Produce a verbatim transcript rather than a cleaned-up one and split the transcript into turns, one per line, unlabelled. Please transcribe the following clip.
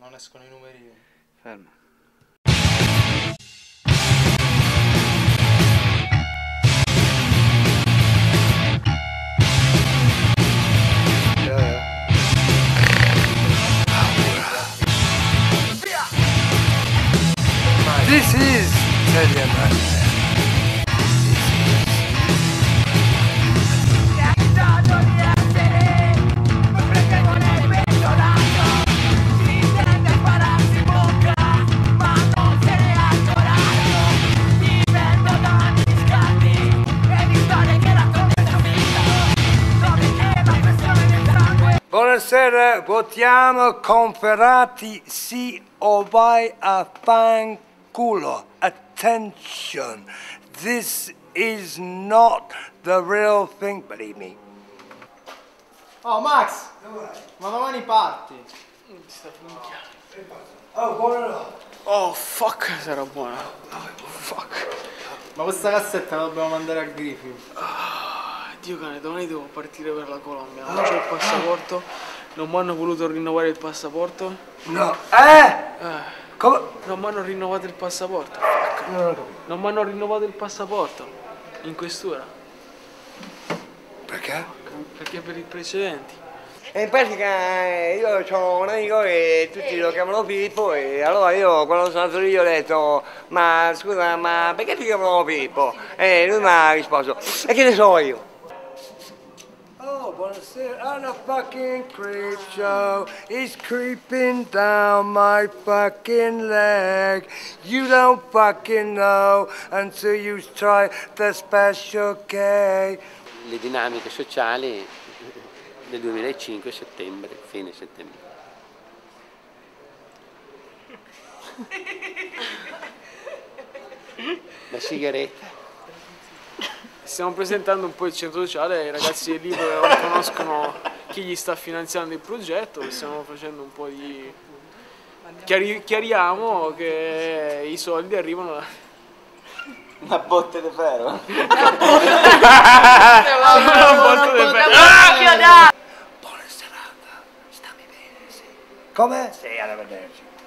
Non escono i numeri.
Fermo.
This is Italian Nightmare. Buonasera, votiamo Conferati sì o vai a fanculo. Attention, this is not the real thing, believe me.
Oh Max! Ma domani parti!
Oh, buonanotte.
Oh, fuck, sarà buona. Oh, fuck.
Ma questa cassetta la dobbiamo mandare a Griffin.
Dio cane, domani devo partire per la Colombia. Non c'ho il passaporto. Non mi hanno voluto rinnovare il passaporto.
No. Eh?
Eh.
Come?
Non mi hanno rinnovato il passaporto.
Non ho capito.
Non mi hanno rinnovato il passaporto. In questura.
Perché?
Perché per i precedenti.
E in pratica eh, io ho un amico che tutti lo chiamano Pippo e allora io quando sono andato lì ho detto ma scusa ma perché ti chiamano Pippo? E lui mi ha risposto e che ne so io?
Oh, buonasera, on a fucking creep show. He's creeping down my fucking leg. You don't fucking know until you try the special K.
Le dinamiche sociali del duemilacinque, settembre, fine settembre. La sigaretta.
Stiamo presentando un po' il centro sociale ai ragazzi del libro che non conoscono chi gli sta finanziando il progetto. Stiamo facendo un po' di... Chiari... chiariamo che i soldi arrivano da...
Una botte di ferro?
Una botte di ferro.
Buona serata, stammi bene, sì. Come? Sì, arrivederci.